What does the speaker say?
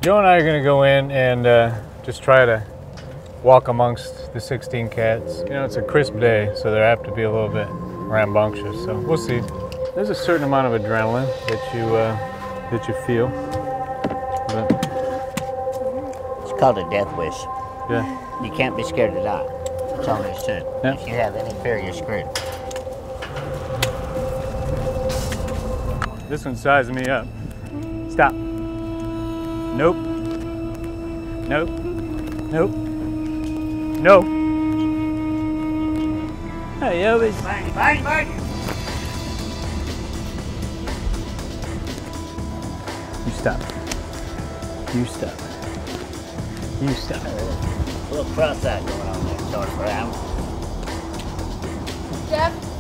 Joe and I are gonna go in and just try to walk amongst the 16 cats. You know, it's a crisp day, so they're apt to be a little bit rambunctious, so we'll see. There's a certain amount of adrenaline that you feel. But, it's called a death wish. yeah. You can't be scared to die. That's all there is to it. Yeah. If you have any fear, you're screwed. This one's sizing me up. Stop. Nope. Nope. Nope. Nope. Hey, Elvis. Bang, bang, bang! You stop. You stop. You stop. A little cross-eyed going on there, sort of around. Jeff?